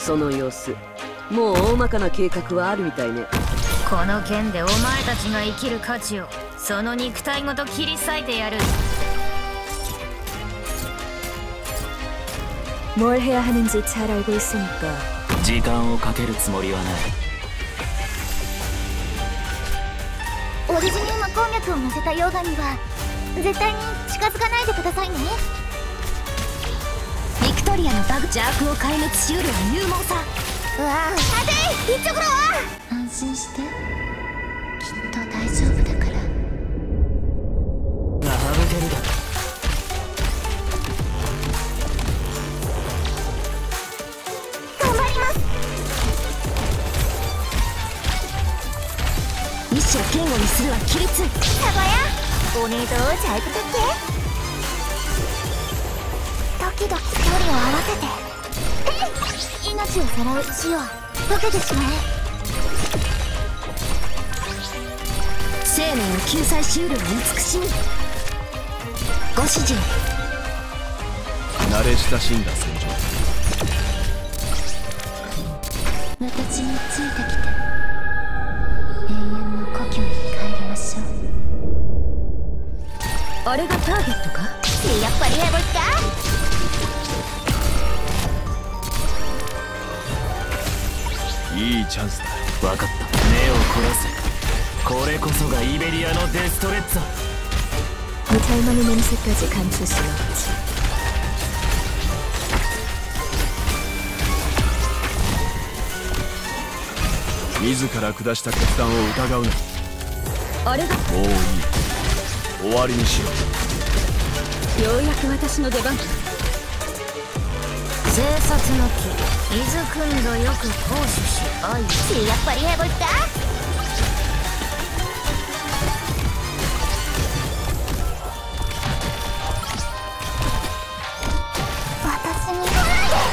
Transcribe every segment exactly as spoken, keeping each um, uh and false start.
その様子、もう大まかな計画はあるみたいね。 この剣でお前たちが生きる価値をその肉体ごと切り裂いてやる。 뭘 해야 하는지 잘 알고 있으니까 時間をかけるつもりはない。 オリジニウム鉱脈を乗せた溶岩には絶対に近づかないでくださいね。 ビクトリアのバグ邪悪を壊滅しうる勇猛さ。 うわあ、待ていっちょぐろ。安心して、きっと大丈夫だから。 ラブゲルだ。 頑張ります。 一生堅固にするは規律。 サバヤ오늘도 잘 부탁해. 도끼도끼 소리を合わせて。命をさらう死を溶けてしまえ。 生命を救済しうるは慈しみ。ご指示。 慣れ親しんだ戦場。 私についてきて永遠の故郷に帰りましょう。 あれがターゲットか。 やっぱり해볼까。 いいチャンスだ。 分かった。目を凝らせ。これこそがイベリアのデストレッツァ。 그 닮은이 냄새까지 감출 수 없지. 自ら下した決断を疑うな。 あれが。 もういい。終わりにしろ。 ようやく私の出番。生殺の木、伊豆君度よく行使し愛。 やっぱり해볼까。私に来ないで。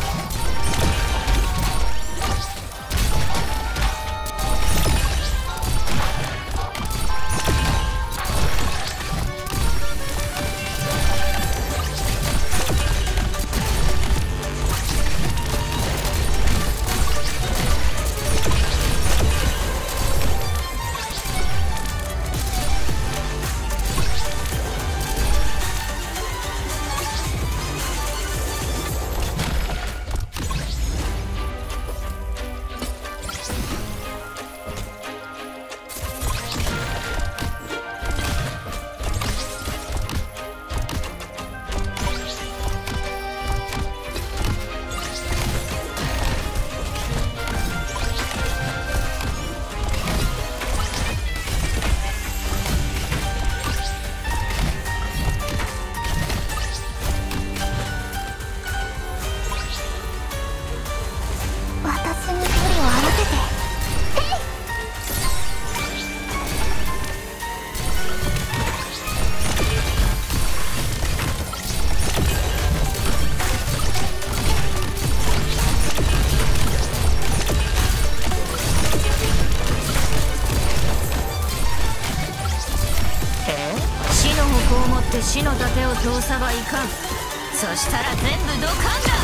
死の盾を通さばいかん。そしたら全部ドカンだ。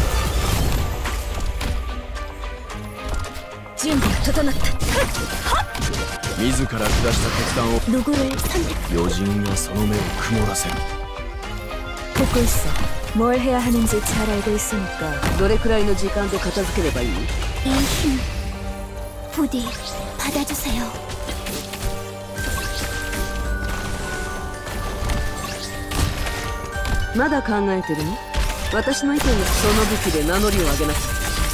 準備が整った。 自ら下した決断を。 누구를 선택. 余人はその目を曇らせる。 듣고 있어. 뭘 해야 하는지 잘 알고 있으니까. どれくらいの時間で片付ければいい？ 이 힘 부디 받아주세요. まだ考えてるの？私の意見がその武器で名乗りを上げなさい。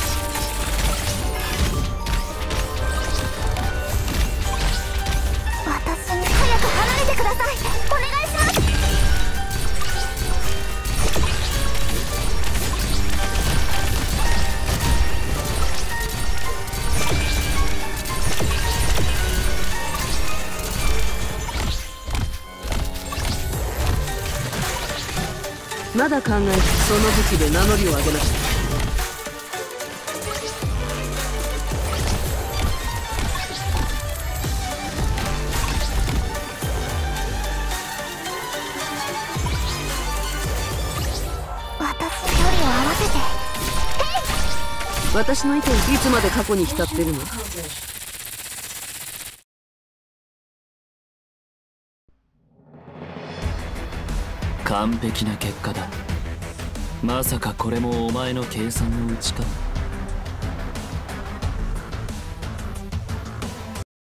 私に早く離れてください。お願いします。 まだ考えてその武器で名乗りを上げなさい。 私距離を合わせて。 私の意見いつまで過去に浸ってるの？ 完璧な結果だ。まさかこれもお前の計算のうちか？